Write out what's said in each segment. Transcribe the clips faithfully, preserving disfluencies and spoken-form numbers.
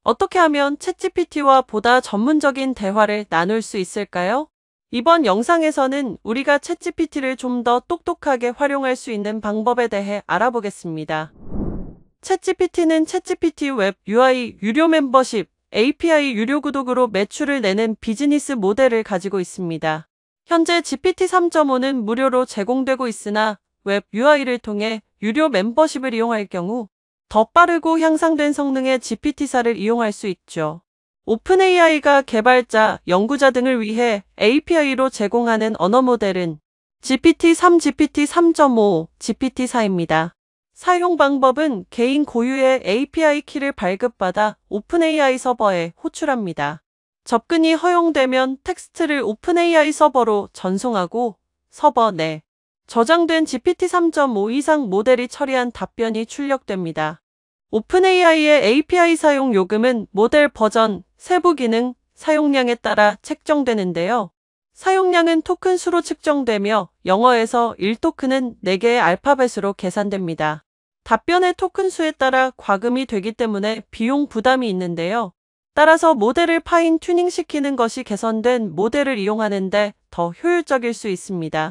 어떻게 하면 챗지피티와 보다 전문적인 대화를 나눌 수 있을까요? 이번 영상에서는 우리가 챗지피티를 좀 더 똑똑하게 활용할 수 있는 방법에 대해 알아보겠습니다. 챗지피티는 챗지피티 웹 유아이 유료 멤버십, 에이피아이 유료 구독으로 매출을 내는 비즈니스 모델을 가지고 있습니다. 현재 지피티 삼 점 오는 무료로 제공되고 있으나 웹 유아이를 통해 유료 멤버십을 이용할 경우 더 빠르고 향상된 성능의 지피티사를 이용할 수 있죠. 오픈에이아이가 개발자, 연구자 등을 위해 에이피아이로 제공하는 언어 모델은 지피티 삼, 지피티 삼 점 오, 지피티 사입니다. 사용 방법은 개인 고유의 에이피아이 키를 발급받아 오픈에이아이 서버에 호출합니다. 접근이 허용되면 텍스트를 오픈에이아이 서버로 전송하고 서버 내 저장된 지피티 삼 점 오 이상 모델이 처리한 답변이 출력됩니다. 오픈에이아이의 에이피아이 사용 요금은 모델 버전, 세부 기능, 사용량에 따라 책정되는데요. 사용량은 토큰 수로 측정되며 영어에서 일 토큰은 네 개의 알파벳으로 계산됩니다. 답변의 토큰 수에 따라 과금이 되기 때문에 비용 부담이 있는데요. 따라서 모델을 파인 튜닝시키는 것이 개선된 모델을 이용하는데 더 효율적일 수 있습니다.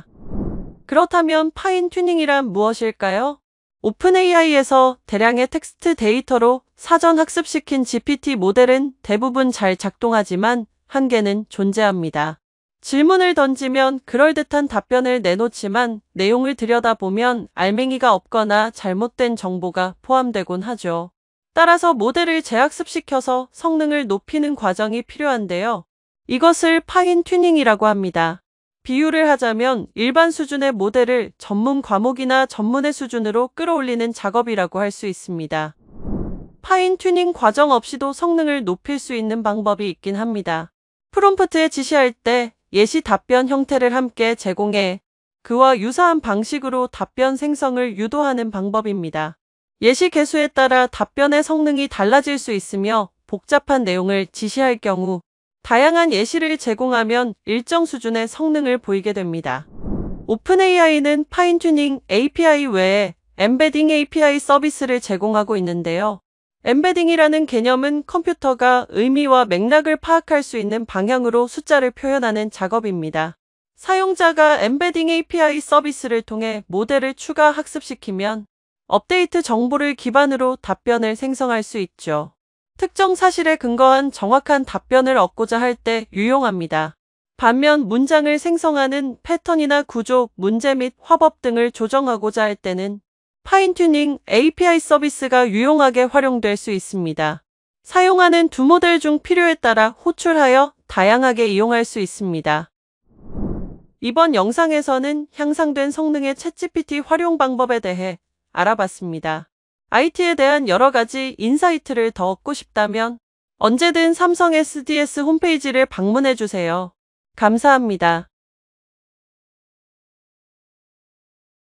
그렇다면 파인 튜닝이란 무엇일까요? 오픈에이아이에서 대량의 텍스트 데이터로 사전 학습시킨 지피티 모델은 대부분 잘 작동하지만 한계는 존재합니다. 질문을 던지면 그럴듯한 답변을 내놓지만 내용을 들여다보면 알맹이가 없거나 잘못된 정보가 포함되곤 하죠. 따라서 모델을 재학습시켜서 성능을 높이는 과정이 필요한데요. 이것을 파인 튜닝이라고 합니다. 비유를 하자면 일반 수준의 모델을 전문 과목이나 전문의 수준으로 끌어올리는 작업이라고 할 수 있습니다. 파인 튜닝 과정 없이도 성능을 높일 수 있는 방법이 있긴 합니다. 프롬프트에 지시할 때 예시 답변 형태를 함께 제공해 그와 유사한 방식으로 답변 생성을 유도하는 방법입니다. 예시 개수에 따라 답변의 성능이 달라질 수 있으며 복잡한 내용을 지시할 경우 다양한 예시를 제공하면 일정 수준의 성능을 보이게 됩니다. 오픈에이아이는 파인튜닝 에이피아이 외에 엠베딩 에이피아이 서비스를 제공하고 있는데요. 엠베딩이라는 개념은 컴퓨터가 의미와 맥락을 파악할 수 있는 방향으로 숫자를 표현하는 작업입니다. 사용자가 엠베딩 에이피아이 서비스를 통해 모델을 추가 학습시키면 업데이트 정보를 기반으로 답변을 생성할 수 있죠. 특정 사실에 근거한 정확한 답변을 얻고자 할 때 유용합니다. 반면 문장을 생성하는 패턴이나 구조, 문제 및 화법 등을 조정하고자 할 때는 파인튜닝 에이피아이 서비스가 유용하게 활용될 수 있습니다. 사용하는 두 모델 중 필요에 따라 호출하여 다양하게 이용할 수 있습니다. 이번 영상에서는 향상된 성능의 챗지피티 활용 방법에 대해 알아봤습니다. 아이티에 대한 여러 가지 인사이트를 더 얻고 싶다면 언제든 삼성 에스디에스 홈페이지를 방문해 주세요. 감사합니다.